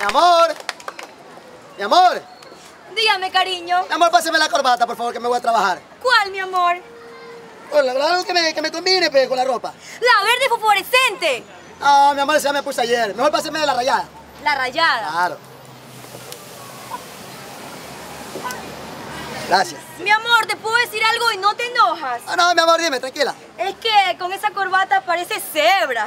amor. Mi amor. Dígame, cariño. Mi amor, pásame la corbata, por favor, que me voy a trabajar. ¿Cuál, mi amor? Algo que me combine, pues, con la ropa. La verde fosforescente. No, mi amor, esa me puse ayer. Mejor pásame la rayada. La rayada. Claro. Gracias. Mi amor, ¿te puedo decir algo y no te enojas? Ah, no, mi amor, dime, tranquila. Es que con esa corbata parece cebra.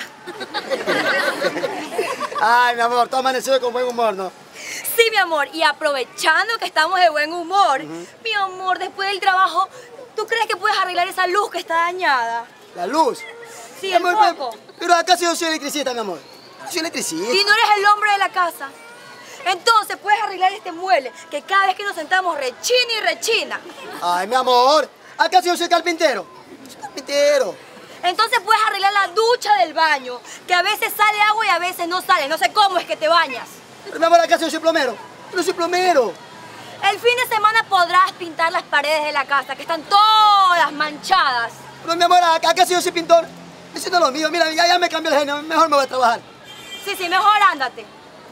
Ay, mi amor, tú amanecido con buen humor, ¿no? Sí, mi amor, y aprovechando que estamos de buen humor, mi amor, después del trabajo, ¿tú crees que puedes arreglar esa luz que está dañada? La luz. Sí, Mi el amor, foco. pero acá sí yo soy electricista, mi amor. Yo soy electricista. Y no eres el hombre de la casa. Entonces puedes arreglar este mueble que cada vez que nos sentamos rechina y rechina. Ay, mi amor, acá sí yo soy carpintero. Soy carpintero. Entonces puedes arreglar la ducha del baño, que a veces sale agua y a veces no sale. No sé cómo es que te bañas. Pero mi amor, acá sí yo soy plomero. Yo no soy plomero. El fin de semana podrás pintar las paredes de la casa, que están todas manchadas. Pero mi amor, acá sí yo soy pintor. Eso no es lo mío. Mira, ya me cambió el genio. Mejor me voy a trabajar. Sí, mejor ándate.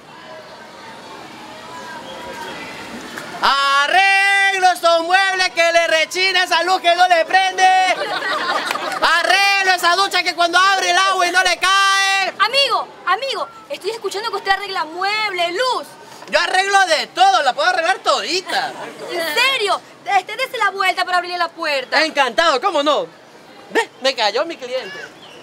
Arreglo estos muebles que le rechina esa luz que no le prende. Arreglo esa ducha que cuando abre el agua y no le cae. Amigo, estoy escuchando que usted arregla muebles, luz. Yo arreglo de todo, la puedo arreglar todita. ¿En serio? Dese la vuelta para abrirle la puerta. Encantado, ¿cómo no? Ve, me cayó mi cliente.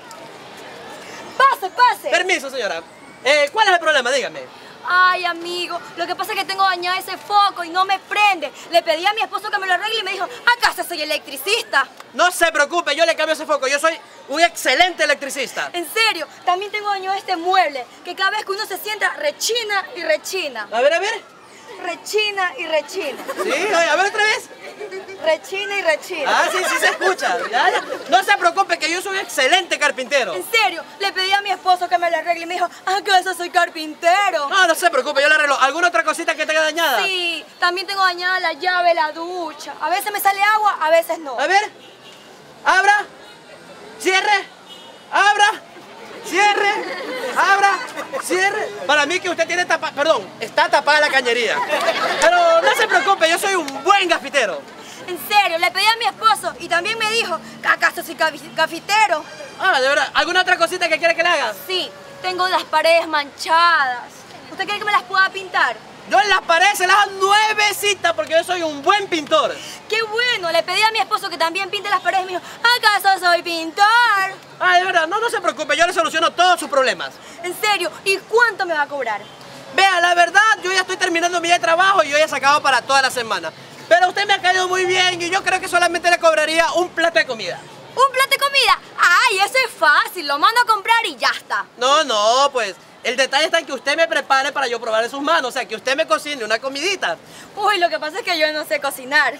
Pase. Permiso, señora. ¿Cuál es el problema? Dígame. Ay, amigo, lo que pasa es que tengo dañado ese foco y no me prende. Le pedí a mi esposo que me lo arregle y me dijo, ¿acaso soy electricista? No se preocupe, yo le cambio ese foco. Yo soy un excelente electricista. En serio, también tengo dañado este mueble, que cada vez que uno se sienta, rechina y rechina. A ver. Rechina y rechina. Sí, oye, a ver otra vez. Rechina y rechina. Ah, sí se escucha. Ya. No se preocupe que yo soy un excelente carpintero. En serio, le pedí a mi esposo que me lo arregle y me dijo, ¿acaso soy carpintero? No se preocupe, yo le arreglo. ¿Alguna otra cosita que tenga dañada? Sí, también tengo dañada la llave de la ducha. A veces me sale agua, a veces no. A ver, abra, cierre, abra, cierre, abra, cierre. Para mí que usted tiene está tapada la cañería. Pero no se preocupe, yo soy un buen gafitero. En serio, le pedí a mi esposo y también me dijo, ¿acaso soy cafetero? Ah, de verdad. ¿Alguna otra cosita que quiere que le haga? Sí, tengo las paredes manchadas. ¿Usted cree que me las pueda pintar? Yo en las paredes se las hago nuevecitas porque yo soy un buen pintor. ¡Qué bueno! Le pedí a mi esposo que también pinte las paredes y me dijo, ¿acaso soy pintor? Ah, de verdad, no se preocupe, yo le soluciono todos sus problemas. En serio, ¿y cuánto me va a cobrar? Vea, la verdad, yo ya estoy terminando mi día de trabajo y yo ya he sacado para toda la semana. Pero usted me ha caído muy bien y yo creo que solamente le cobraría un plato de comida. ¿Un plato de comida? ¡Ay, eso es fácil! Lo mando a comprar y ya está. No, pues el detalle está en que usted me prepare para yo probar en sus manos. O sea, que usted me cocine una comidita. Uy, lo que pasa es que yo no sé cocinar.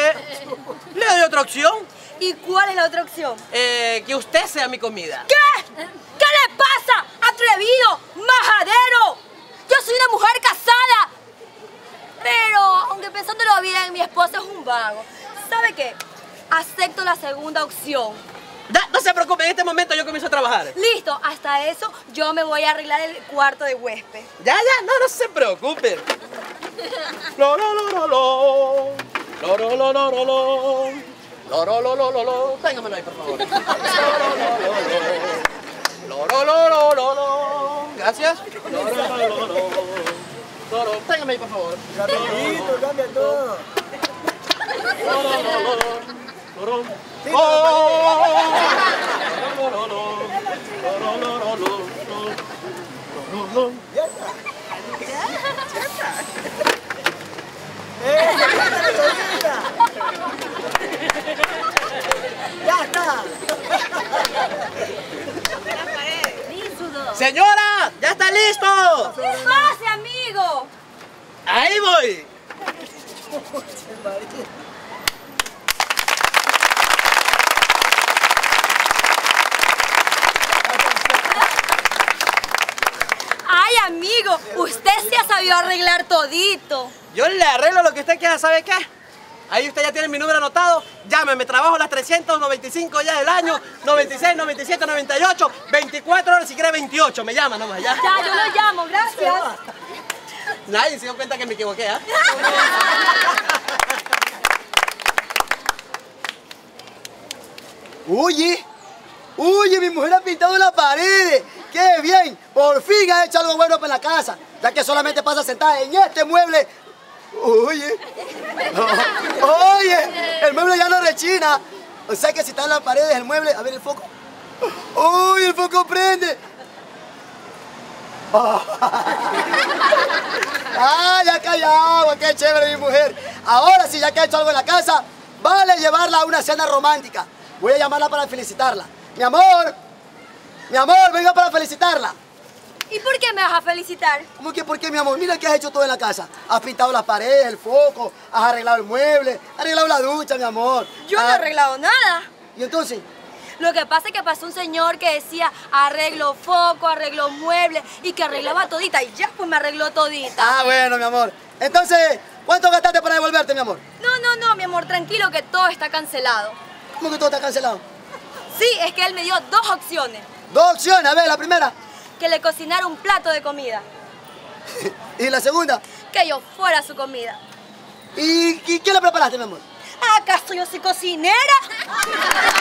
¿Le doy otra opción? ¿Y cuál es la otra opción? Que usted sea mi comida. ¿Qué? ¿Qué le pasa? ¡Atrevido! ¡Majadero! ¡Yo soy una mujer casada! Pero, aunque pensándolo bien, mi esposo es un vago. ¿Sabe qué? Acepto la segunda opción. No se preocupe, en este momento yo comienzo a trabajar. Listo, hasta eso yo me voy a arreglar el cuarto de huésped. Ya, no se preocupe. Lo, lo, lo, lo, lo. Lo, lo, lo, lo, lo, lo. Lo, lo, lo, lo, lo, lo. Téngamelo ahí, por favor. Lo, lo, lo, lo, lo, lo. Gracias. Lo, lo, lo, lo, lo. Lo, lo. Téngame ahí, por favor. Rapidito, cambia todo. Lo, lo, lo, lo, lo. Ya está. Ya está. Señora, ya está listo. ¿Qué pasa, amigo? Ahí voy. Ay, amigo, usted se ha sabido arreglar todito. Yo le arreglo lo que usted quiera, ¿sabe qué? Ahí usted ya tiene mi número anotado. Llámeme, trabajo las 395 ya del año, 96, 97, 98, 24 horas, si quiere 28. Me llama nomás, ya. Ya, yo lo llamo, gracias. Nadie se dio cuenta que me equivoqué, ¿ah? Oye, oye, mi mujer ha pintado las paredes. ¡Qué bien! Por fin ha hecho algo bueno para la casa, ya que solamente pasa sentada en este mueble. Oye, oye, el mueble ya no rechina. O sea que si está en las paredes el mueble, a ver el foco. ¡Uy, el foco prende! ¡Ah, ya cayó agua! ¡Qué chévere mi mujer! Ahora sí, ya que ha hecho algo en la casa, vale llevarla a una cena romántica. Voy a llamarla para felicitarla. Mi amor, venga para felicitarla. ¿Y por qué me vas a felicitar? ¿Cómo que por qué, mi amor? Mira que has hecho todo en la casa. Has pintado las paredes, el foco, has arreglado el mueble, has arreglado la ducha, mi amor. Yo no he arreglado nada. ¿Y entonces? Lo que pasa es que pasó un señor que decía arreglo foco, arreglo mueble y que arreglaba todita y ya pues me arregló todita. Ah, bueno, mi amor. Entonces, ¿cuánto gastaste para devolverte, mi amor? No, mi amor, tranquilo que todo está cancelado. ¿Cómo que todo está cancelado? Sí, es que él me dio 2 opciones. 2 opciones. A ver, la primera. Que le cocinara un plato de comida. ¿Y la segunda? Que yo fuera su comida. ¿Y qué le preparaste, mi amor? ¿Acaso yo soy cocinera?